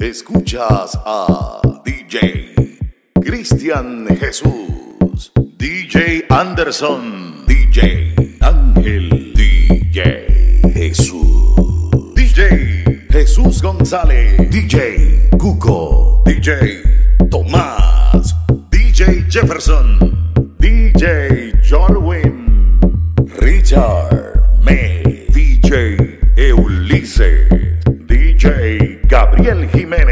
Escuchas a DJ Cristian Jesús, DJ Anderson, DJ Ángel, DJ Jesús, DJ Jesús González, DJ Cuco, DJ Tomás, DJ Jefferson, DJ Jorwin, Richard May, DJ Ulises, DJ Gabriel Jiménez.